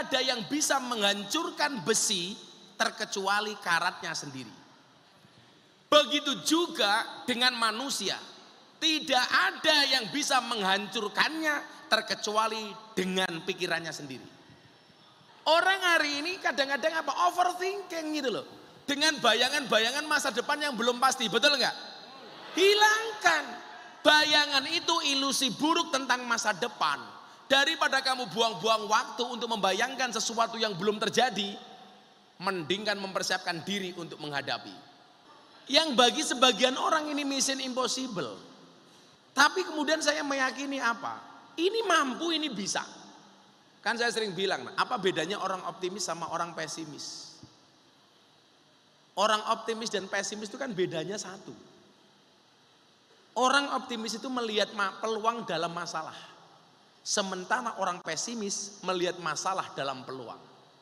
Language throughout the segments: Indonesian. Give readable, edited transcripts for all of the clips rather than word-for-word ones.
ada yang bisa menghancurkan besi terkecuali karatnya sendiri. Begitu juga dengan manusia. Tidak ada yang bisa menghancurkannya terkecuali dengan pikirannya sendiri. Orang hari ini kadang-kadang overthinking gitu loh. Dengan bayangan-bayangan masa depan yang belum pasti, betul nggak? Hilangkan. Bayangan itu ilusi buruk tentang masa depan. Daripada kamu buang-buang waktu untuk membayangkan sesuatu yang belum terjadi, mendingkan mempersiapkan diri untuk menghadapi. Yang bagi sebagian orang ini mission impossible. Tapi kemudian saya meyakini apa? Ini mampu, ini bisa. Kan saya sering bilang, apa bedanya orang optimis sama orang pesimis? Orang optimis dan pesimis itu kan bedanya satu. Orang optimis itu melihat peluang dalam masalah. Sementara orang pesimis melihat masalah dalam peluang.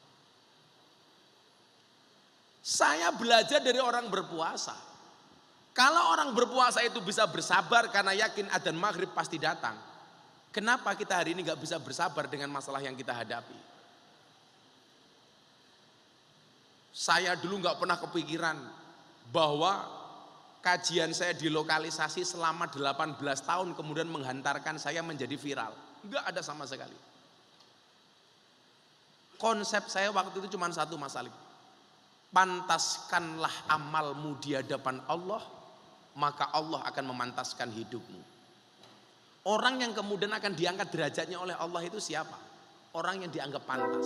Saya belajar dari orang berpuasa. Kalau orang berpuasa itu bisa bersabar karena yakin adzan maghrib pasti datang. Kenapa kita hari ini gak bisa bersabar dengan masalah yang kita hadapi? Saya dulu gak pernah kepikiran bahwa kajian saya di lokalisasi selama 18 tahun kemudian menghantarkan saya menjadi viral. Enggak ada sama sekali. Konsep saya waktu itu cuma satu, Mas Alif. Pantaskanlah amalmu di hadapan Allah, maka Allah akan memantaskan hidupmu. Orang yang kemudian akan diangkat derajatnya oleh Allah itu siapa? Orang yang dianggap pantas.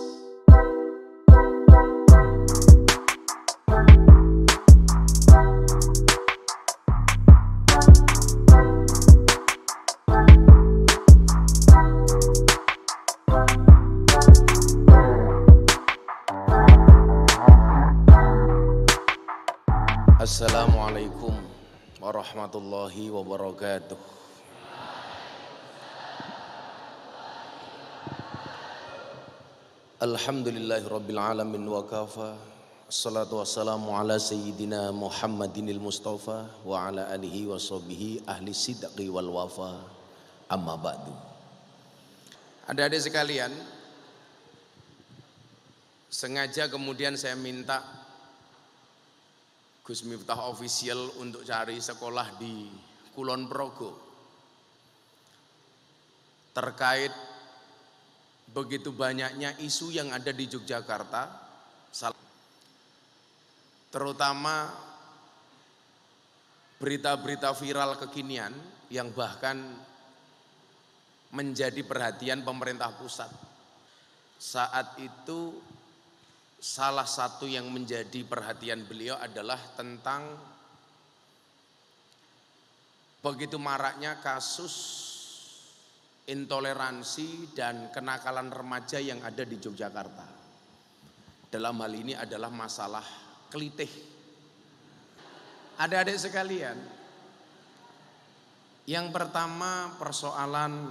Assalamualaikum warahmatullahi wabarakatuh. Alhamdulillahirabbil alamin wa kafa. Assalatu wassalamu ala sayyidina Muhammadinil Mustafa wa ala alihi wa sahbihi ahli sidqi wal wafa. Amma ba'du. Adik-adik sekalian, sengaja kemudian saya minta Gus Miftah Official untuk cari sekolah di Kulon Progo terkait begitu banyaknya isu yang ada di Yogyakarta, terutama berita-berita viral kekinian yang bahkan menjadi perhatian pemerintah pusat. Saat itu salah satu yang menjadi perhatian beliau adalah tentang begitu maraknya kasus intoleransi dan kenakalan remaja yang ada di Yogyakarta. Dalam hal ini adalah masalah kelitih. Adik-adik sekalian, yang pertama persoalan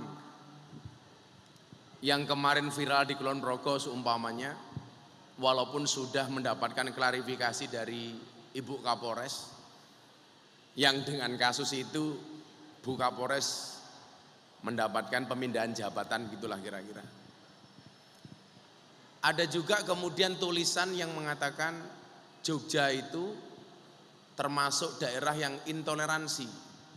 yang kemarin viral di Kulon Progo seumpamanya, walaupun sudah mendapatkan klarifikasi dari Ibu Kapolres, yang dengan kasus itu Bu Kapolres mendapatkan pemindahan jabatan, gitulah kira-kira. Ada juga kemudian tulisan yang mengatakan Jogja itu termasuk daerah yang intoleransi.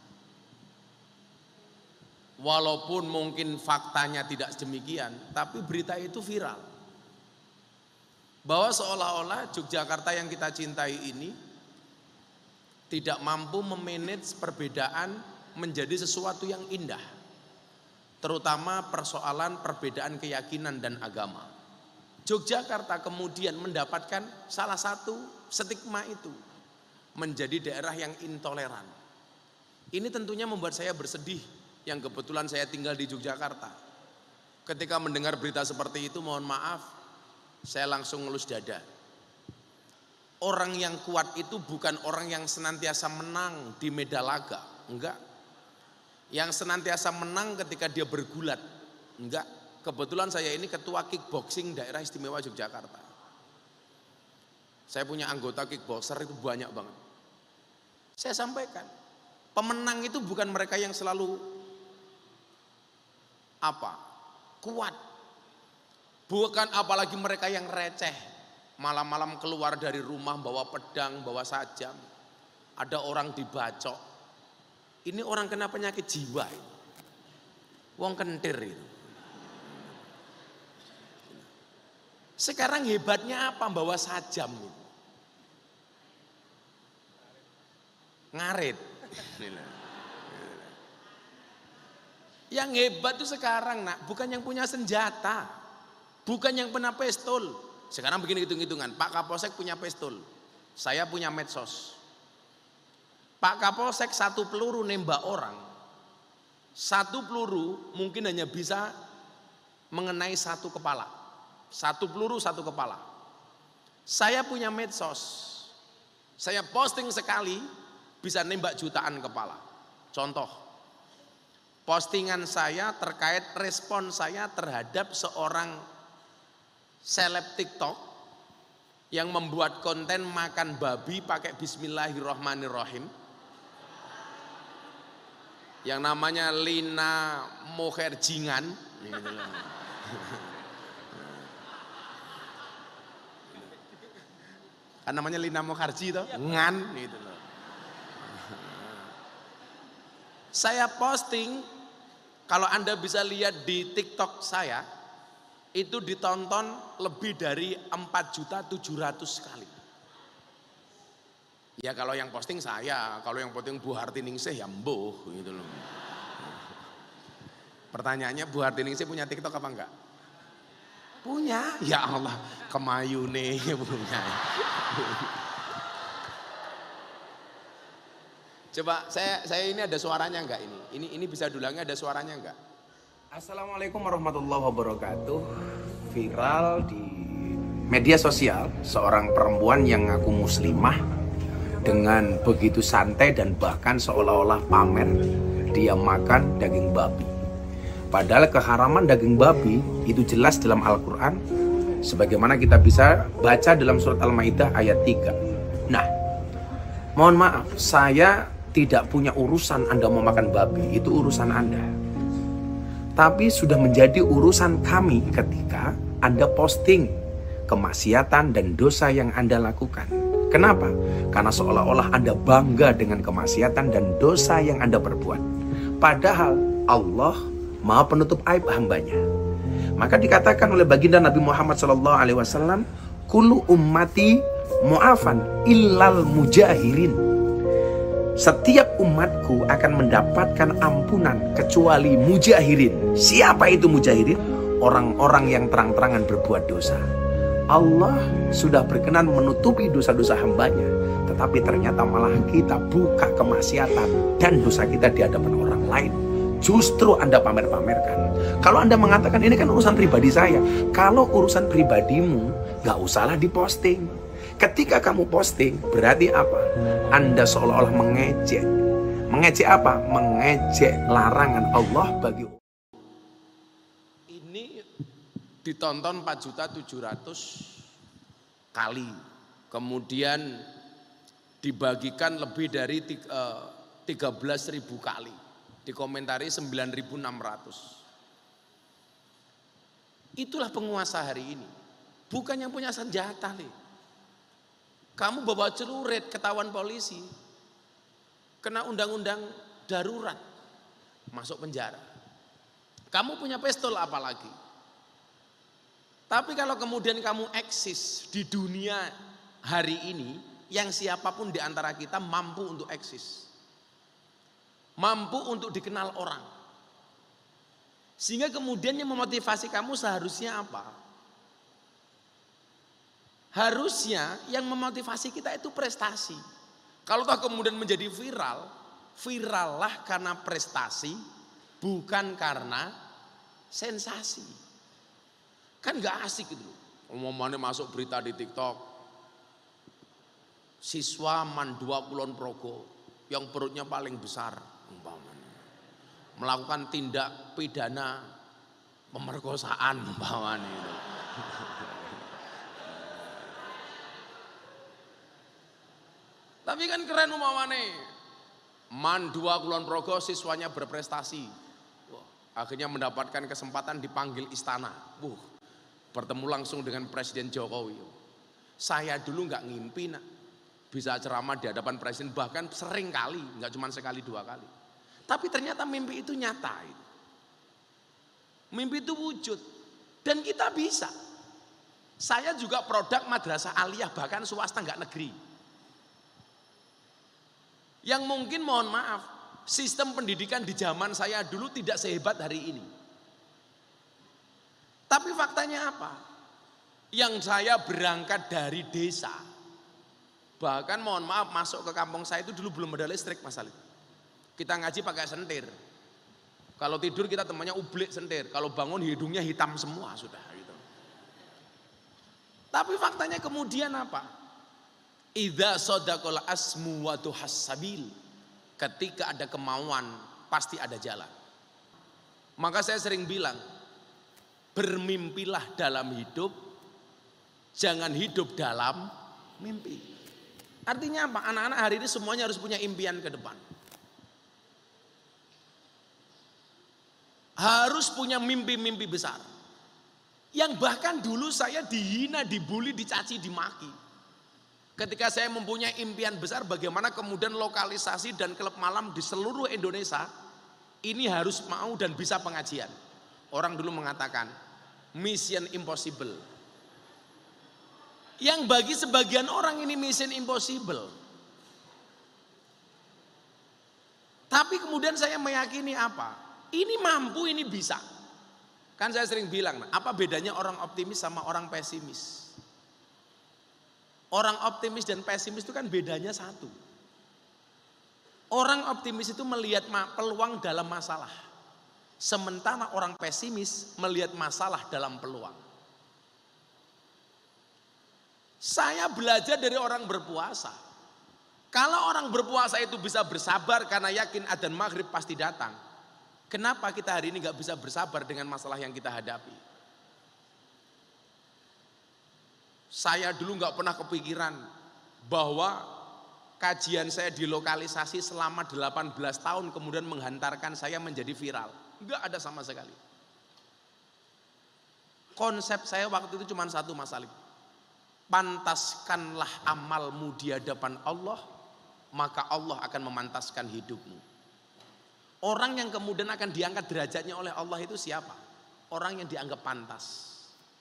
Walaupun mungkin faktanya tidak demikian, tapi berita itu viral. Bahwa seolah-olah Yogyakarta yang kita cintai ini tidak mampu memanage perbedaan menjadi sesuatu yang indah. Terutama persoalan perbedaan keyakinan dan agama. Yogyakarta kemudian mendapatkan salah satu stigma itu, menjadi daerah yang intoleran. Ini tentunya membuat saya bersedih, yang kebetulan saya tinggal di Yogyakarta. Ketika mendengar berita seperti itu, mohon maaf, saya langsung ngelus dada. Orang yang kuat itu bukan orang yang senantiasa menang di medan laga, enggak. Yang senantiasa menang ketika dia bergulat, enggak. Kebetulan saya ini ketua kickboxing daerah istimewa Yogyakarta. Saya punya anggota kickboxer itu banyak banget. Saya sampaikan, pemenang itu bukan mereka yang selalu kuat. Bukan apalagi mereka yang receh. Malam-malam keluar dari rumah bawa pedang, bawa sajam. Ada orang dibacok. Ini orang kena penyakit jiwa. Wong kentir itu. Sekarang hebatnya apa bawa sajam itu? Ngarit. Yang hebat itu sekarang nak, bukan yang punya senjata. Bukan yang punya pistol. Sekarang begini hitung-hitungan, Pak Kapolsek punya pistol, saya punya medsos. Pak Kapolsek 1 peluru nembak orang, 1 peluru mungkin hanya bisa mengenai 1 kepala. 1 peluru 1 kepala. Saya punya medsos, saya posting sekali bisa nembak jutaan kepala. Contoh, postingan saya terkait respon saya terhadap seorang seleb TikTok yang membuat konten makan babi pakai bismillahirrahmanirrahim, yang namanya Lina Moherjingan. Kan namanya Lina Mokharji itu ngan gitu loh. Saya posting, kalau Anda bisa lihat di TikTok saya, itu ditonton lebih dari 4.700.000 kali. Ya kalau yang posting saya, kalau yang posting Bu Hartiningsih ya mbuh gitu loh. Pertanyaannya, Bu Hartiningsih punya TikTok apa enggak? Punya. Ya Allah, kemayu nih punya. Coba saya ini ada suaranya enggak ini? Ini bisa dulangnya, ada suaranya enggak? Assalamualaikum warahmatullahi wabarakatuh. Viral di media sosial seorang perempuan yang ngaku muslimah dengan begitu santai dan bahkan seolah-olah pamer dia makan daging babi. Padahal keharaman daging babi itu jelas dalam Al-Quran, sebagaimana kita bisa baca dalam surat Al-Maidah ayat 3. Nah, mohon maaf, saya tidak punya urusan Anda mau makan babi, itu urusan Anda. Tapi sudah menjadi urusan kami ketika Anda posting kemaksiatan dan dosa yang Anda lakukan. Kenapa? Karena seolah-olah Anda bangga dengan kemaksiatan dan dosa yang Anda perbuat. Padahal Allah Maha penutup aib hambanya. Maka dikatakan oleh baginda Nabi Muhammad SAW, kullu ummati mu'afan illal mujahirin. Setiap umatku akan mendapatkan ampunan kecuali mujahirin. Siapa itu mujahirin? Orang-orang yang terang-terangan berbuat dosa. Allah sudah berkenan menutupi dosa-dosa hambanya, tetapi ternyata malah kita buka kemaksiatan dan dosa kita di hadapan orang lain. Justru Anda pamer-pamerkan. Kalau Anda mengatakan ini kan urusan pribadi saya, kalau urusan pribadimu gak usahlah diposting. Ketika kamu posting, berarti apa? Anda seolah-olah mengejek. Mengejek apa? Mengejek larangan Allah bagi. Ini ditonton 4.700.000 kali. Kemudian dibagikan lebih dari 13.000 kali. Dikomentari 9.600. Itulah penguasa hari ini. Bukan yang punya senjata nih. Kamu bawa celurit ketahuan polisi, kena undang-undang darurat, masuk penjara. Kamu punya pistol apalagi. Tapi kalau kemudian kamu eksis di dunia hari ini, yang siapapun di antara kita mampu untuk eksis. Mampu untuk dikenal orang. Sehingga kemudian yang memotivasi kamu seharusnya apa? Harusnya yang memotivasi kita itu prestasi. Kalau toh kemudian menjadi viral, virallah karena prestasi, bukan karena sensasi. Kan gak asik gitu. Omongannya masuk berita di TikTok. Siswa Mandua Kulon Progo yang perutnya paling besar, melakukan tindak pidana pemerkosaan umpamanya itu. Tapi kan keren umpamane. Mandua Kulon Progo siswanya berprestasi. Akhirnya mendapatkan kesempatan dipanggil istana. bertemu langsung dengan Presiden Jokowi. Saya dulu nggak ngimpi nak bisa ceramah di hadapan presiden, bahkan sering kali, nggak cuma sekali dua kali. Tapi ternyata mimpi itu nyata. Mimpi itu wujud dan kita bisa. Saya juga produk madrasah aliyah, bahkan swasta nggak negeri. Yang mungkin mohon maaf, sistem pendidikan di zaman saya dulu tidak sehebat hari ini. Tapi faktanya apa? Yang saya berangkat dari desa, bahkan mohon maaf masuk ke kampung saya itu dulu belum ada listrik Mas Alif. Kita ngaji pakai sentir. Kalau tidur kita temannya ublik sentir. Kalau bangun hidungnya hitam semua sudah gitu. Tapi faktanya kemudian apa? Idza sadaqal asmu wa tuhassabil. Ketika ada kemauan pasti ada jalan. Maka saya sering bilang, bermimpilah dalam hidup, jangan hidup dalam mimpi. Artinya apa? Anak-anak hari ini semuanya harus punya impian ke depan. Harus punya mimpi-mimpi besar. Yang bahkan dulu saya dihina, dibully, dicaci, dimaki. Ketika saya mempunyai impian besar, bagaimana kemudian lokalisasi dan klub malam di seluruh Indonesia ini harus mau dan bisa pengajian. Orang dulu mengatakan mission impossible. Yang bagi sebagian orang ini mission impossible. Tapi kemudian saya meyakini apa? Ini mampu, ini bisa. Kan saya sering bilang, apa bedanya orang optimis sama orang pesimis? Orang optimis dan pesimis itu kan bedanya satu. Orang optimis itu melihat peluang dalam masalah. Sementara orang pesimis melihat masalah dalam peluang. Saya belajar dari orang berpuasa. Kalau orang berpuasa itu bisa bersabar karena yakin adzan maghrib pasti datang. Kenapa kita hari ini gak bisa bersabar dengan masalah yang kita hadapi? Saya dulu gak pernah kepikiran bahwa kajian saya di lokalisasi selama 18 tahun kemudian menghantarkan saya menjadi viral. Gak ada sama sekali. Konsep saya waktu itu cuma satu Mas Alif. Pantaskanlah amalmu di hadapan Allah, maka Allah akan memantaskan hidupmu. Orang yang kemudian akan diangkat derajatnya oleh Allah itu siapa? Orang yang dianggap pantas.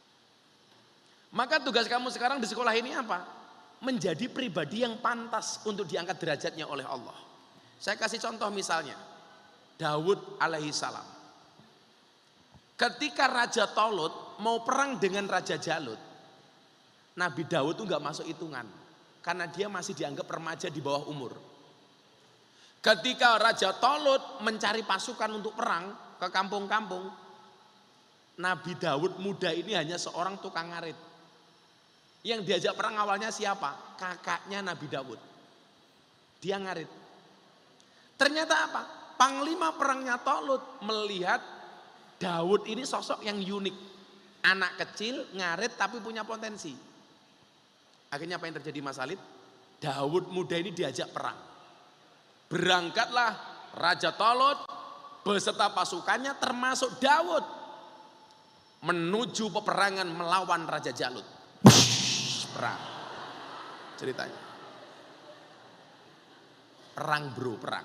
Maka tugas kamu sekarang di sekolah ini apa? Menjadi pribadi yang pantas untuk diangkat derajatnya oleh Allah. Saya kasih contoh misalnya, Daud alaihi salam. Ketika Raja Tolut mau perang dengan Raja Jalut, Nabi Daud itu gak masuk hitungan. Karena dia masih dianggap remaja di bawah umur. Ketika Raja Tolut mencari pasukan untuk perang ke kampung-kampung, Nabi Daud muda ini hanya seorang tukang ngarit. Yang diajak perang awalnya siapa? Kakaknya Nabi Daud. Dia ngarit. Ternyata apa? Panglima perangnya Tolut melihat Daud ini sosok yang unik. Anak kecil, ngarit tapi punya potensi. Akhirnya apa yang terjadi Mas Alid? Daud muda ini diajak perang. Berangkatlah Raja Tolut beserta pasukannya termasuk Daud menuju peperangan melawan Raja Jalut. Perang ceritanya. Perang bro, perang.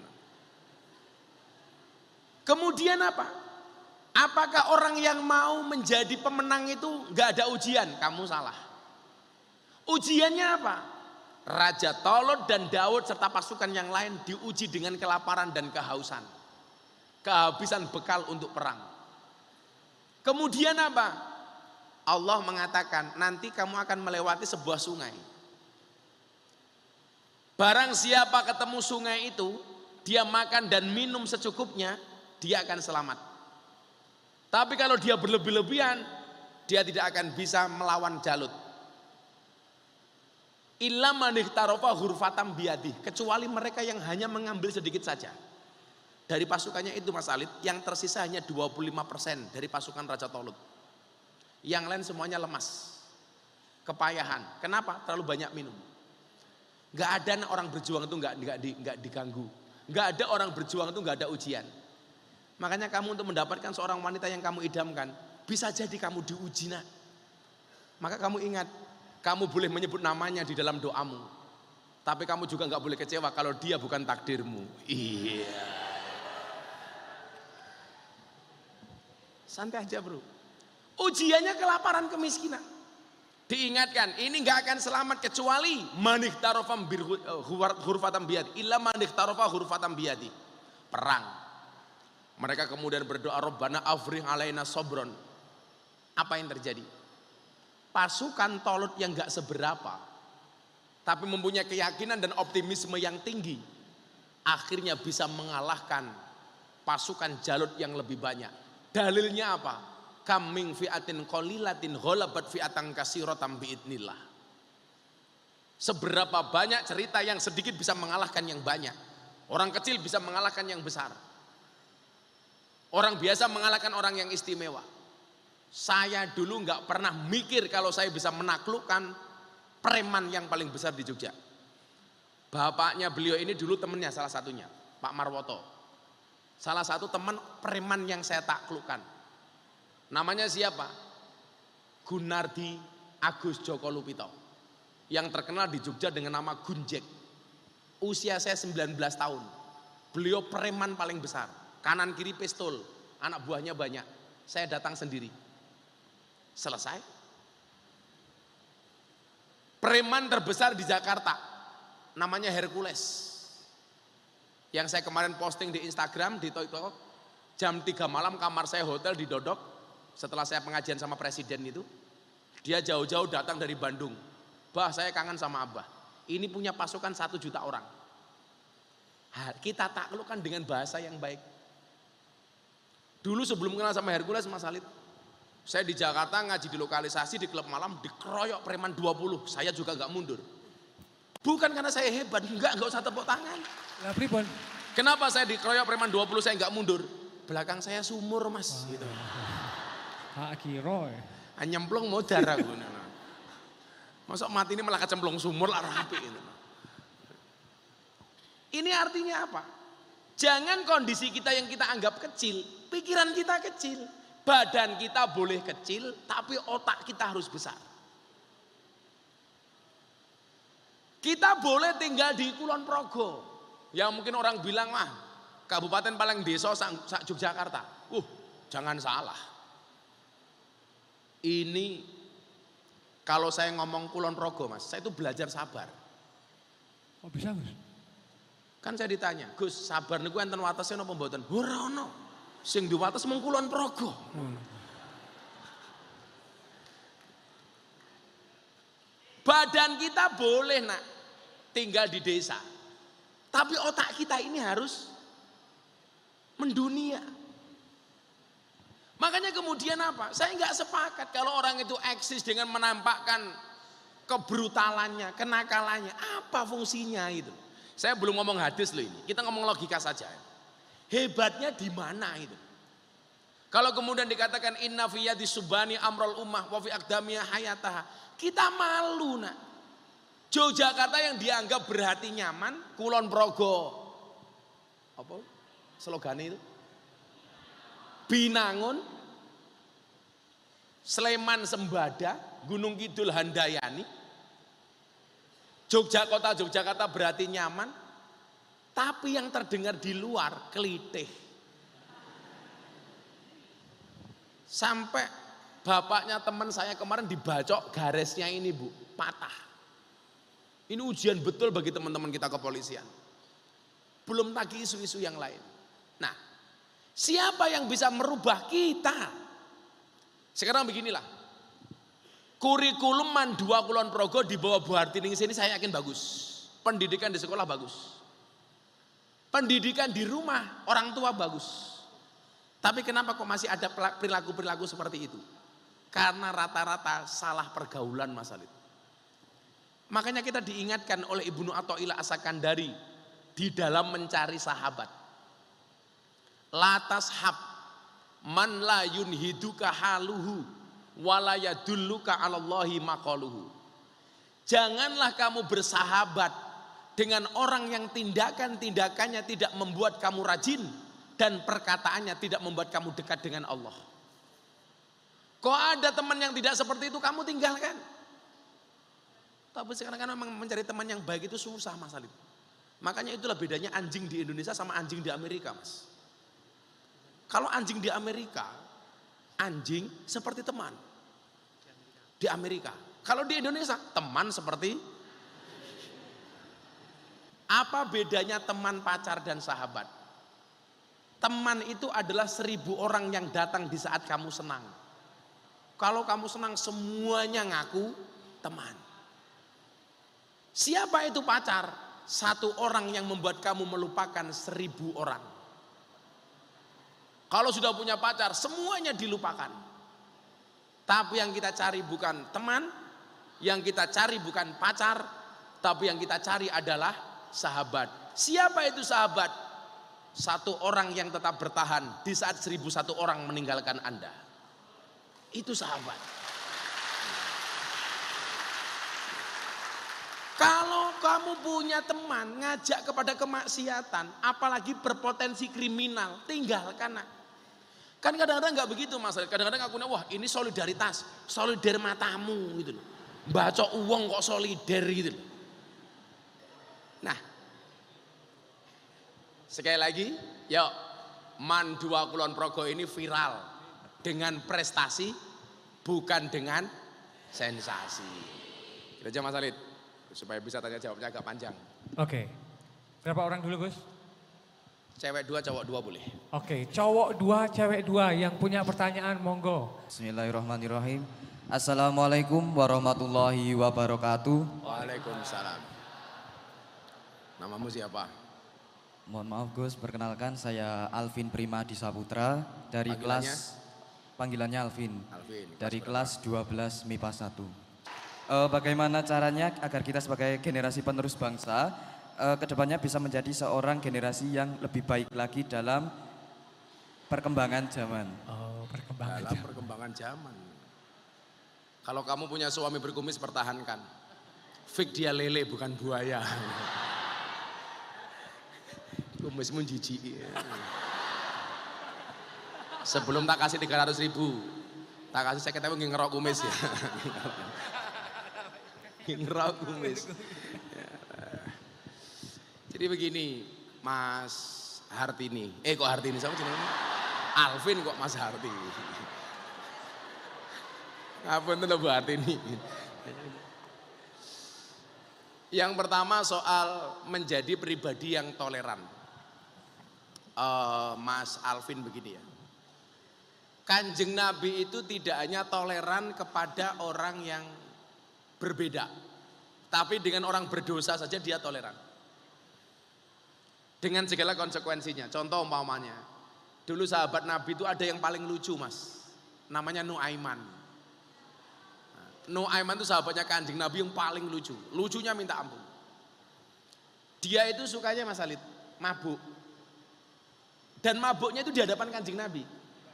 Kemudian apa? Apakah orang yang mau menjadi pemenang itu gak ada ujian? Kamu salah. Ujiannya apa? Raja Tolut dan Daud serta pasukan yang lain diuji dengan kelaparan dan kehausan. Kehabisan bekal untuk perang. Kemudian apa? Allah mengatakan nanti kamu akan melewati sebuah sungai. Barang siapa ketemu sungai itu, dia makan dan minum secukupnya, dia akan selamat. Tapi kalau dia berlebih-lebihan, dia tidak akan bisa melawan Jalut. Illa man ikhtarofa hurfatam biadih, kecuali mereka yang hanya mengambil sedikit saja. Dari pasukannya itu Mas Alid, yang tersisa hanya 25% dari pasukan Raja Tolut. Yang lain semuanya lemas, kepayahan. Kenapa? Terlalu banyak minum. Gak ada orang berjuang itu gak diganggu. Gak ada orang berjuang itu gak ada ujian. Makanya kamu untuk mendapatkan seorang wanita yang kamu idamkan, bisa jadi kamu diuji nak. Maka kamu ingat, kamu boleh menyebut namanya di dalam doamu. Tapi kamu juga nggak boleh kecewa kalau dia bukan takdirmu. Iya. Santai aja bro. Ujiannya kelaparan, kemiskinan. Diingatkan, ini nggak akan selamat kecuali maniktarofam hurfatam biyadi, illa maniktarofa hurfatam biyadi. Perang. Mereka kemudian berdoa, Rabbana afrigh alaina sobron. Apa yang terjadi? Pasukan Tolut yang nggak seberapa, tapi mempunyai keyakinan dan optimisme yang tinggi, akhirnya bisa mengalahkan pasukan Jalut yang lebih banyak. Dalilnya apa? Kaming fi'atin qalilatin ghalabat fi'atan katsiratan biidznillah. Seberapa banyak cerita yang sedikit bisa mengalahkan yang banyak. Orang kecil bisa mengalahkan yang besar. Orang biasa mengalahkan orang yang istimewa. Saya dulu nggak pernah mikir kalau saya bisa menaklukkan preman yang paling besar di Jogja. Bapaknya beliau ini dulu temennya salah satunya, Pak Marwoto. Salah satu teman preman yang saya taklukkan. Namanya siapa? Gunardi Agus Joko Lupito. Yang terkenal di Jogja dengan nama Gunjek. Usia saya 19 tahun. Beliau preman paling besar. Kanan kiri pistol. Anak buahnya banyak. Saya datang sendiri. Selesai. Preman terbesar di Jakarta. Namanya Hercules. Yang saya kemarin posting di Instagram, di TikTok. Jam 3 malam kamar saya hotel didodok. Setelah saya pengajian sama presiden itu. Dia jauh-jauh datang dari Bandung. Bah, saya kangen sama Abah. Ini punya pasukan 1 juta orang. Kita taklukkan dengan bahasa yang baik. Dulu sebelum kenal sama Hercules, Mas Halid, saya di Jakarta ngaji di lokalisasi di klub malam, dikeroyok preman 20. Saya juga gak mundur. Bukan karena saya hebat, enggak usah tepuk tangan. Kenapa saya dikeroyok preman 20 saya gak mundur? Belakang saya sumur mas. Gitu. Hak kiro ya. Nyemplung modar aku. Masuk mati ini malah kecemplung sumur lah rapi. Gitu. Ini artinya apa? Jangan kondisi kita yang kita anggap kecil, pikiran kita kecil. Badan kita boleh kecil, tapi otak kita harus besar. Kita boleh tinggal di Kulon Progo. Yang mungkin orang bilang, kabupaten paling desa sak Yogyakarta. Jangan salah. Ini kalau saya ngomong Kulon Progo mas, saya itu belajar sabar. Oh bisa mas? Kan saya ditanya, Gus sabar niku enten watesé napa mboten? Ora ono. Sing diwates mung Kulon Progo. Badan kita boleh nak tinggal di desa. Tapi otak kita ini harus mendunia. Makanya kemudian apa? Saya nggak sepakat kalau orang itu eksis dengan menampakkan kebrutalannya, kenakalannya. Apa fungsinya itu? Saya belum ngomong hadis loh ini. Kita ngomong logika saja. Hebatnya di mana itu? Kalau kemudian dikatakan inna fi yadi subani amrul ummah wa fi aqdamiha hayataha. Kita malu nak. Yogyakarta yang dianggap berhati nyaman, Kulon Progo. Apa? Slogannya itu? Binangun, Sleman Sembada, Gunung Kidul Handayani, Yogyakarta berarti nyaman, tapi yang terdengar di luar kelitih. Sampai bapaknya teman saya kemarin dibacok garisnya ini bu, patah. Ini ujian betul bagi teman-teman kita kepolisian. Belum lagi isu-isu yang lain. Nah, siapa yang bisa merubah kita? Sekarang beginilah. Kurikulum Man 2 Kulon Progo di bawah Bu Hartini sini saya yakin bagus. Pendidikan di sekolah bagus. Pendidikan di rumah orang tua bagus. Tapi kenapa kok masih ada perilaku-perilaku seperti itu? Karena rata-rata salah pergaulan Mas Halid. Makanya kita diingatkan oleh Ibnu Athaillah As-Sakandari di dalam mencari sahabat. Latas hab man la yunhiduka haluhu wala yadulluka 'alallahi maqaluhu. Janganlah kamu bersahabat dengan orang yang tindakan-tindakannya tidak membuat kamu rajin dan perkataannya tidak membuat kamu dekat dengan Allah. Kok ada teman yang tidak seperti itu kamu tinggalkan. Tapi sekarang kan memang mencari teman yang baik itu susah Mas Alif. Makanya itulah bedanya anjing di Indonesia sama anjing di Amerika Mas. Kalau anjing di Amerika, anjing seperti teman. Di Amerika. Kalau di Indonesia, teman seperti. Apa bedanya teman, pacar, dan sahabat? Teman itu adalah 1000 orang yang datang di saat kamu senang. Kalau kamu senang semuanya ngaku teman. Siapa itu pacar? 1 orang yang membuat kamu melupakan 1000 orang. Kalau sudah punya pacar semuanya dilupakan. Tapi yang kita cari bukan teman, yang kita cari bukan pacar, tapi yang kita cari adalah sahabat. Siapa itu sahabat? 1 orang yang tetap bertahan di saat 1001 orang meninggalkan Anda. Itu sahabat. Kalau kamu punya teman ngajak kepada kemaksiatan, apalagi berpotensi kriminal, tinggalkan. Kan kadang-kadang nggak begitu Mas. Kadang-kadang aku wah ini solidaritas, solider matamu gitu loh. Baca uang kok solider gitu loh. Nah, sekali lagi, yuk, Man 2 Kulon Progo ini viral dengan prestasi, bukan dengan sensasi. Gitu aja Mas Alid, supaya bisa tanya jawabnya agak panjang. Oke. Berapa orang dulu Gus? Cewek 2, cowok 2 boleh. Oke, cowok 2, cewek 2 yang punya pertanyaan monggo. Bismillahirrahmanirrahim. Assalamualaikum warahmatullahi wabarakatuh. Waalaikumsalam. Namamu siapa? Mohon maaf Gus, perkenalkan saya Alvin Primadi Saputra dari panggilannya Alvin. Dari kelas 12 MIPA 1. Bagaimana caranya agar kita sebagai generasi penerus bangsa kedepannya bisa menjadi seorang generasi yang lebih baik lagi dalam perkembangan zaman. Oh, Perkembangan zaman. Kalau kamu punya suami berkumis, pertahankan. Fik dia lele bukan buaya. Kumismu jijik. Sebelum tak kasih 300.000, tak kasih 50.000 ngerok kumis ya. Ngerok kumis. Jadi begini, Mas Hartini. Kok Hartini sama jenengnya? Alvin kok Mas Harti. Apa itu Bu Hartini? Yang pertama soal menjadi pribadi yang toleran. Mas Alvin begini ya. Kanjeng Nabi itu tidak hanya toleran kepada orang yang berbeda. Tapi dengan orang berdosa saja dia toleran. Dengan segala konsekuensinya. Contoh umpamanya, dulu sahabat Nabi itu ada yang paling lucu Mas. Namanya Nuaiman. Nuaiman itu sahabatnya Kanjeng Nabi yang paling lucu. Lucunya minta ampun. Dia itu sukanya Mas Alid, mabuk. Dan mabuknya itu di hadapan Kanjeng Nabi.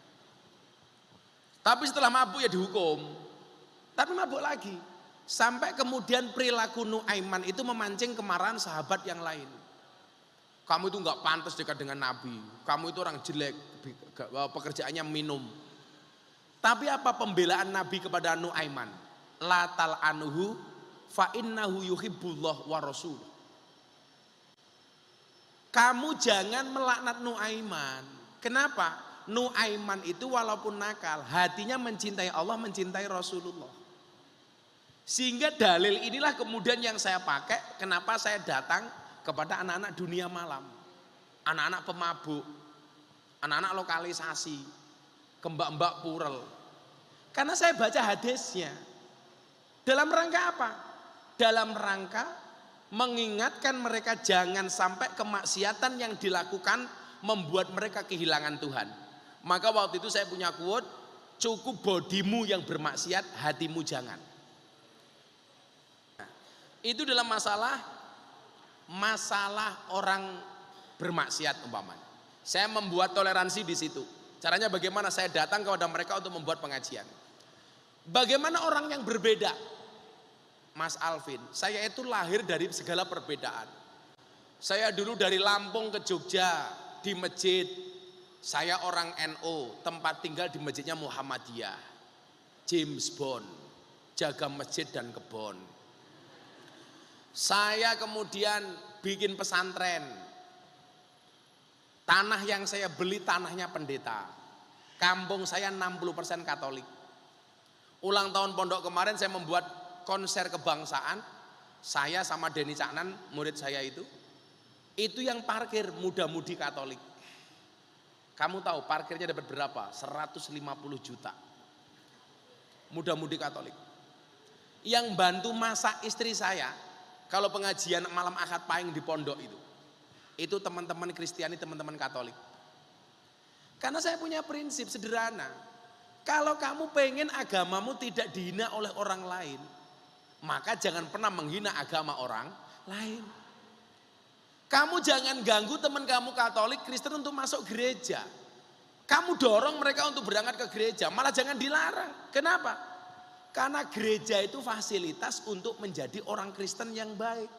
Tapi setelah mabuk ya dihukum. Tapi mabuk lagi. Sampai kemudian perilaku Nuaiman itu memancing kemarahan sahabat yang lain. Kamu itu nggak pantas dekat dengan Nabi. Kamu itu orang jelek, pekerjaannya minum. Tapi apa pembelaan Nabi kepada Nuaiman? La tal'anuhu fa innahu yuhibbullah wa rasul. Kamu jangan melaknat Nuaiman. Kenapa? Nuaiman itu walaupun nakal, hatinya mencintai Allah, mencintai Rasulullah. Sehingga dalil inilah kemudian yang saya pakai, kenapa saya datang kepada anak-anak dunia malam, anak-anak pemabuk, anak-anak lokalisasi, mbak-mbak purel. Karena saya baca hadisnya. Dalam rangka apa? Dalam rangka mengingatkan mereka jangan sampai kemaksiatan yang dilakukan membuat mereka kehilangan Tuhan. Maka waktu itu saya punya quote, cukup bodimu yang bermaksiat, hatimu jangan. Nah, itu dalam masalah orang bermaksiat umpamanya. Saya membuat toleransi di situ. Caranya bagaimana? Saya datang kepada mereka untuk membuat pengajian. Bagaimana orang yang berbeda? Mas Alvin, saya itu lahir dari segala perbedaan. Saya dulu dari Lampung ke Jogja di masjid. Saya orang NU, tempat tinggal di masjidnya Muhammadiyah. James Bond, jaga masjid dan kebon. Saya kemudian bikin pesantren. Tanah yang saya beli tanahnya pendeta. Kampung saya 60% Katolik. Ulang tahun pondok kemarin saya membuat konser kebangsaan. Saya sama Denny Caknan, murid saya itu yang parkir muda-mudi Katolik. Kamu tahu parkirnya dapat berapa? 150 juta. Muda-mudi Katolik. Yang bantu masak istri saya, kalau pengajian malam Ahad Pahing di pondok itu teman-teman Kristiani, teman-teman Katolik. Karena saya punya prinsip sederhana. Kalau kamu pengen agamamu tidak dihina oleh orang lain, maka jangan pernah menghina agama orang lain. Kamu jangan ganggu teman kamu Katolik, Kristen untuk masuk gereja. Kamu dorong mereka untuk berangkat ke gereja, malah jangan dilarang. Kenapa? Karena gereja itu fasilitas untuk menjadi orang Kristen yang baik.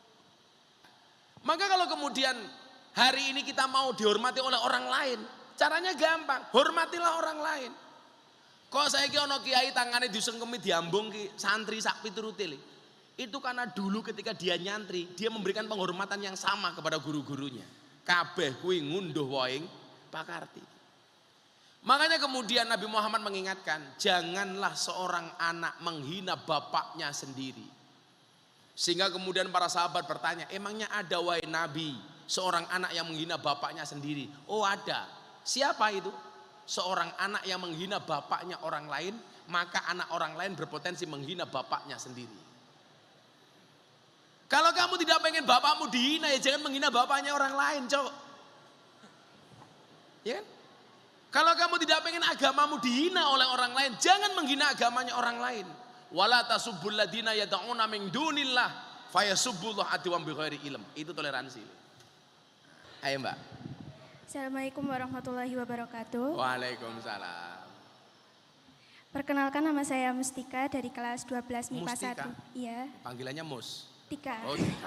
Maka kalau kemudian hari ini kita mau dihormati oleh orang lain, caranya gampang, hormatilah orang lain. Kok saya ki ono kiai tangane disengkemi diambung ki santri sak piturute. Itu karena dulu ketika dia nyantri, dia memberikan penghormatan yang sama kepada guru-gurunya. Kabeh kuwi ngunduh waing pakarti. Makanya kemudian Nabi Muhammad mengingatkan, janganlah seorang anak menghina bapaknya sendiri. Sehingga kemudian para sahabat bertanya, emangnya ada wahai Nabi seorang anak yang menghina bapaknya sendiri? Oh ada. Siapa itu? Seorang anak yang menghina bapaknya orang lain, maka anak orang lain berpotensi menghina bapaknya sendiri. Kalau kamu tidak pengen bapakmu dihina, ya jangan menghina bapaknya orang lain, cowok. Ya kan? Kalau kamu tidak pengen agamamu dihina oleh orang lain, jangan menghina agamanya orang lain. Wala tasubbul ladina yad'una min dunillah fayasubbullah adwan bighairi ilm. Itu toleransi. Ayo Mbak. Assalamualaikum warahmatullahi wabarakatuh. Waalaikumsalam. Perkenalkan, nama saya Mustika dari kelas 12 MIPA Mustika? 1. Iya. Panggilannya Mus. Tika. Oh, Tika.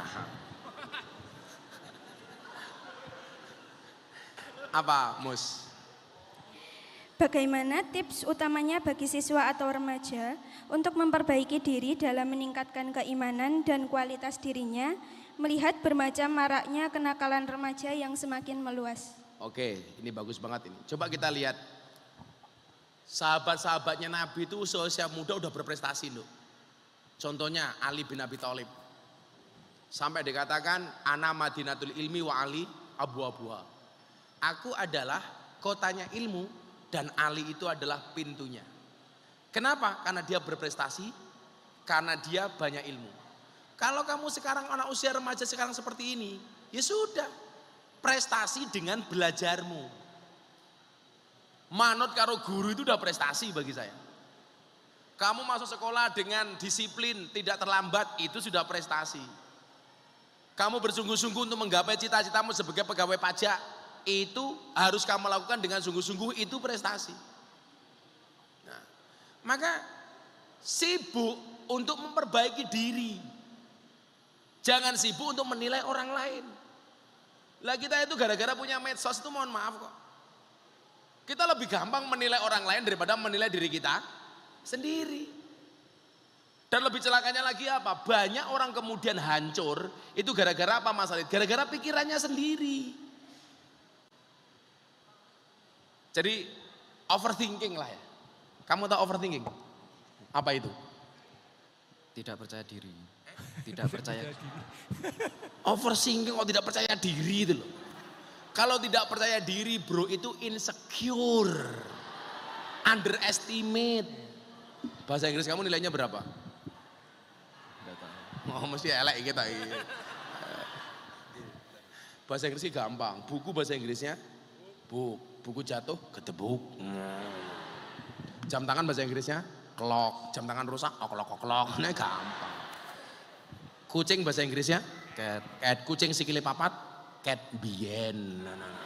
Apa Mus? Bagaimana tips utamanya bagi siswa atau remaja untuk memperbaiki diri dalam meningkatkan keimanan dan kualitas dirinya melihat bermacam maraknya kenakalan remaja yang semakin meluas? Oke, ini bagus banget ini. Coba kita lihat. Sahabat-sahabatnya Nabi itu usia muda udah berprestasi loh. Contohnya Ali bin Abi Thalib. Sampai dikatakan ana madinatul ilmi wa Ali abu abuha. Aku adalah kotanya ilmu dan Ali itu adalah pintunya. Kenapa? Karena dia berprestasi, karena dia banyak ilmu. Kalau kamu sekarang anak usia remaja sekarang seperti ini, ya sudah. Prestasi dengan belajarmu. Manut karo guru itu udah prestasi bagi saya. Kamu masuk sekolah dengan disiplin, tidak terlambat, itu sudah prestasi. Kamu bersungguh-sungguh untuk menggapai cita-citamu sebagai pegawai pajak, itu harus kamu lakukan dengan sungguh-sungguh, itu prestasi. Nah, maka sibuk untuk memperbaiki diri. Jangan sibuk untuk menilai orang lain. Lah kita itu gara-gara punya medsos itu mohon maaf kok. Kita lebih gampang menilai orang lain daripada menilai diri kita sendiri. Dan lebih celakanya lagi apa? Banyak orang kemudian hancur itu gara-gara apa masalah? Gara-gara pikirannya sendiri. Jadi overthinking lah ya. Kamu tahu overthinking? Apa itu? Tidak percaya diri. Tidak percaya diri. Overthinking kok tidak percaya diri itu loh. Kalau tidak percaya diri bro itu insecure. Underestimate. Bahasa Inggris kamu nilainya berapa? Oh mesti elek kita ini. Bahasa Inggrisnya gampang. Buku bahasa Inggrisnya book. Buku jatuh ketebuk. Jam tangan bahasa Inggrisnya clock. Jam tangan rusak oklok. Nah gampang. Kucing bahasa Inggrisnya cat. Cat kucing sikile papat, cat bien.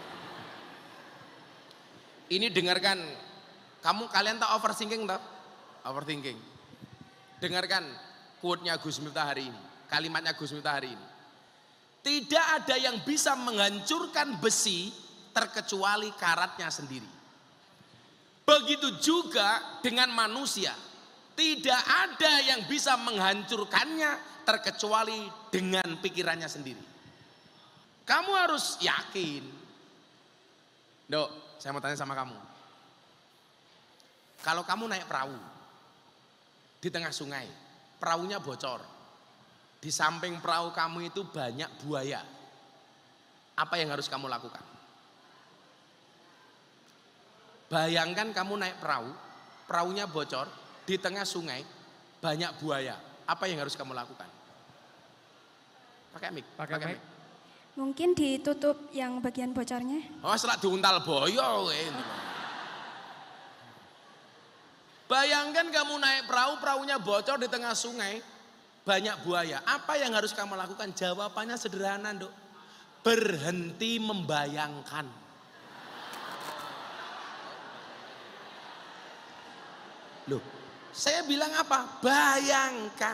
Ini dengarkan, kalian tahu overthinking tak? Overthinking. Dengarkan quote-nya Gus Miftah hari ini, kalimatnya Gus Miftah hari ini. Tidak ada yang bisa menghancurkan besi terkecuali karatnya sendiri. Begitu juga dengan manusia. Tidak ada yang bisa menghancurkannya terkecuali dengan pikirannya sendiri. Kamu harus yakin. Dok, saya mau tanya sama kamu. Kalau kamu naik perahu di tengah sungai, perahunya bocor. Di samping perahu kamu itu banyak buaya. Apa yang harus kamu lakukan? Bayangkan kamu naik perahu, perahunya bocor, di tengah sungai, banyak buaya. Apa yang harus kamu lakukan? Pakai mic. Mungkin ditutup yang bagian bocornya. Oh, setelah diuntal boyo. Bayangkan kamu naik perahu, perahunya bocor di tengah sungai, banyak buaya. Apa yang harus kamu lakukan? Jawabannya sederhana, Dok. Berhenti membayangkan. Loh, saya bilang apa? Bayangkan.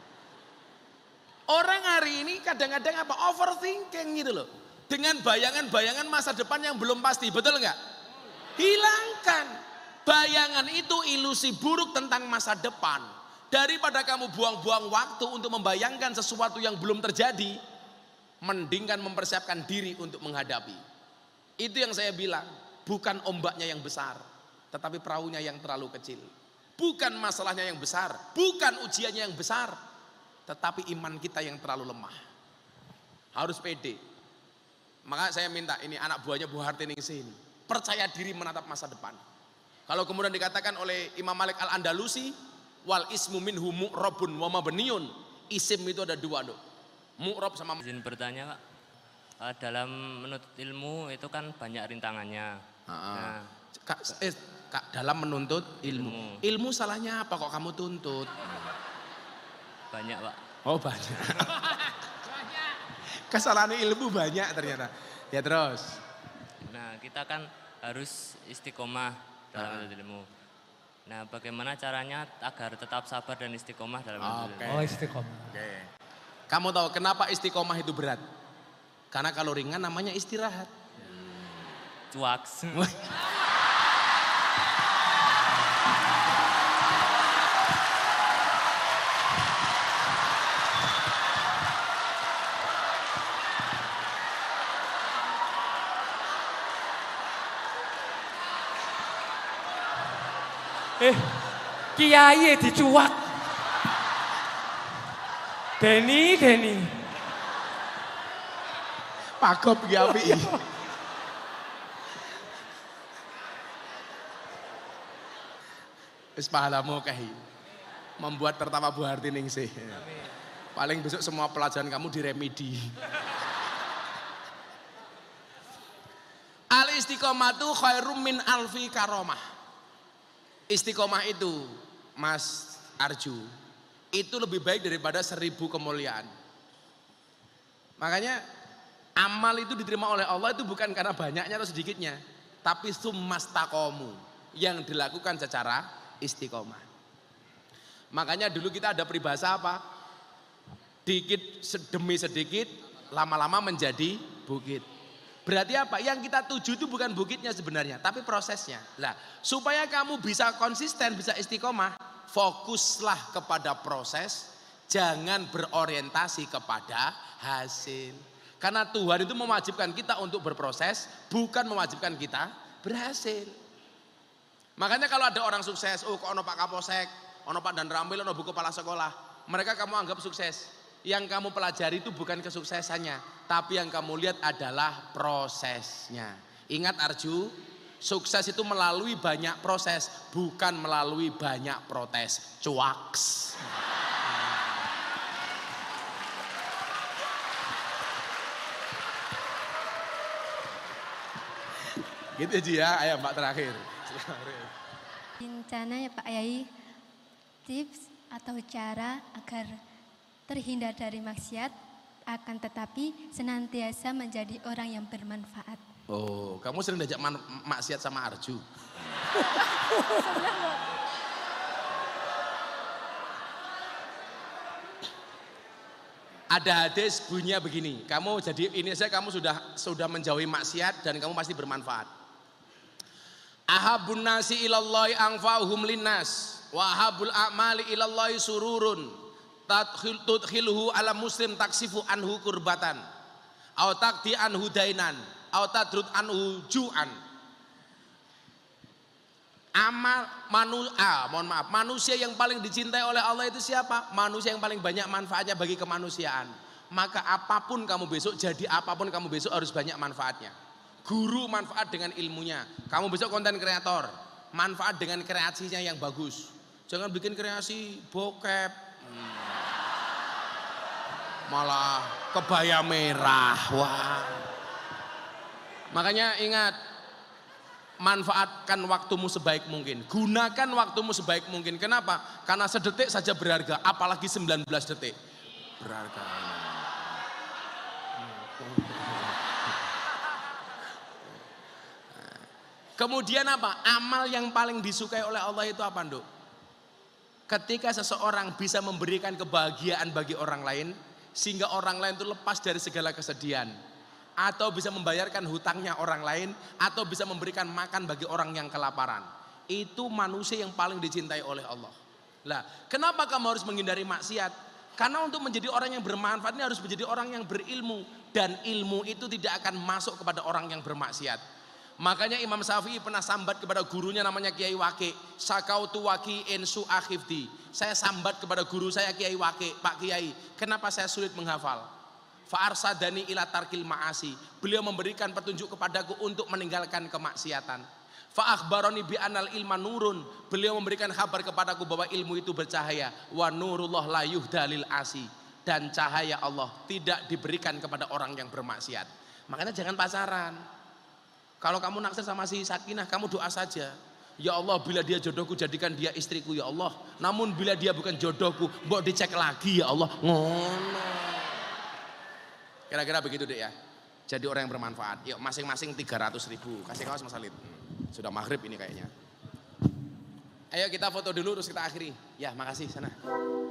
Orang hari ini kadang-kadang apa? Overthinking gitu loh. Dengan bayangan-bayangan masa depan yang belum pasti, betul nggak? Hilangkan. Bayangan itu ilusi buruk tentang masa depan. Daripada kamu buang-buang waktu untuk membayangkan sesuatu yang belum terjadi, mending kan mempersiapkan diri untuk menghadapi. Itu yang saya bilang, bukan ombaknya yang besar, tetapi perahunya yang terlalu kecil. Bukan masalahnya yang besar, bukan ujiannya yang besar, tetapi iman kita yang terlalu lemah. Harus pede. Maka saya minta ini anak buahnya Bu Hartiningsih ini, percaya diri menatap masa depan. Kalau kemudian dikatakan oleh Imam Malik Al-Andalusi, wal ismu minhu mu'rabun wa mabniun. Isim itu ada dua, Dok. Mu'rab sama. Izin bertanya, Kak. Dalam menuntut ilmu itu kan banyak rintangannya. Nah, Kak, dalam menuntut ilmu. Ilmu salahnya apa kok kamu tuntut? Banyak, Pak. Oh, banyak. Kesalahan ilmu banyak ternyata. Ya terus. Nah, kita kan harus istiqomah dalam menuntut ilmu. Nah, bagaimana caranya agar tetap sabar dan istiqomah dalam menuntut ilmu? Oh, istiqomah. Oke. Kamu tahu kenapa istiqomah itu berat? Karena kalau ringan namanya istirahat. Cuaks. Kiai dicuak. Deni. Pakop ya api. Wis pahalamu kahi. Membuat tertawa Bu Hartiningsih. Paling besok semua pelajaran kamu diremedi. Al istiqomatu khairum min alfi karomah. Istiqomah itu, Mas Arju, itu lebih baik daripada 1000 kemuliaan. Makanya amal itu diterima oleh Allah itu bukan karena banyaknya atau sedikitnya, tapi summastaqomu, yang dilakukan secara istiqomah. Makanya dulu kita ada peribahasa apa? Dikit demi sedikit, lama-lama menjadi bukit. Berarti apa? Yang kita tuju itu bukan bukitnya sebenarnya, tapi prosesnya. Nah, supaya kamu bisa konsisten, bisa istiqomah, fokuslah kepada proses, jangan berorientasi kepada hasil. Karena Tuhan itu mewajibkan kita untuk berproses, bukan mewajibkan kita berhasil. Makanya kalau ada orang sukses, oh kok ono Pak Kapolsek, ono Pak Dan Rambil, ono Bu Kepala Sekolah, mereka kamu anggap sukses. Yang kamu pelajari itu bukan kesuksesannya, tapi yang kamu lihat adalah prosesnya. Ingat Arju, sukses itu melalui banyak proses, bukan melalui banyak protes. Cuaks. Gitu aja ya, ayo Mbak terakhir. Rencana ya Pak Yai, tips atau cara agar terhindar dari maksiat, akan tetapi senantiasa menjadi orang yang bermanfaat. Oh, kamu sering diajak maksiat sama Arju? Ada hadis bunyinya begini, kamu jadi ini saya kamu sudah menjauhi maksiat dan kamu pasti bermanfaat. Ahabun nasi ilallahi anfa'uhum linnas. Wahabul a'mali ilallahi sururun tudkhiluhu ala muslim taksifu anhu kurbatan aw taqdi anhu dainan aw tadrud anhu ju'an. Manusia yang paling dicintai oleh Allah itu siapa? Manusia yang paling banyak manfaatnya bagi kemanusiaan. Maka apapun kamu besok, jadi apapun kamu besok harus banyak manfaatnya. Guru manfaat dengan ilmunya. Kamu besok konten kreator, manfaat dengan kreasinya yang bagus. Jangan bikin kreasi bokep, malah kebaya merah. Wah. Makanya ingat, manfaatkan waktumu sebaik mungkin. Gunakan waktumu sebaik mungkin. Kenapa? Karena sedetik saja berharga, apalagi 19 detik. Berharga. Kemudian apa? Amal yang paling disukai oleh Allah itu apa, Nduk? Ketika seseorang bisa memberikan kebahagiaan bagi orang lain, sehingga orang lain itu lepas dari segala kesedihan, atau bisa membayarkan hutangnya orang lain, atau bisa memberikan makan bagi orang yang kelaparan. Itu manusia yang paling dicintai oleh Allah. Lah, kenapa kamu harus menghindari maksiat? Karena untuk menjadi orang yang bermanfaat ini harus menjadi orang yang berilmu, dan ilmu itu tidak akan masuk kepada orang yang bermaksiat. Makanya Imam Syafi'i pernah sambat kepada gurunya namanya Kiai Waqi, sakautu waqi insu akhifdi. Saya sambat kepada guru saya Kiai Waqi, Pak Kiai, kenapa saya sulit menghafal? Fa'arsadani ila tarkil ma'asi. Beliau memberikan petunjuk kepadaku untuk meninggalkan kemaksiatan. Fa'akhbaroni bi'anal ilma nurun. Beliau memberikan kabar kepadaku bahwa ilmu itu bercahaya. Wa nurullah la yuhdalil asi. Dan cahaya Allah tidak diberikan kepada orang yang bermaksiat. Makanya jangan pacaran. Kalau kamu naksir sama si Sakinah, kamu doa saja. Ya Allah, bila dia jodohku jadikan dia istriku ya Allah. Namun bila dia bukan jodohku, mbok dicek lagi ya Allah. Ngono. Kira-kira begitu deh ya. Jadi orang yang bermanfaat. Yuk masing-masing 300.000. Kasih kaos Mas Halid. Sudah maghrib ini kayaknya. Ayo kita foto dulu terus kita akhiri. Ya makasih sana.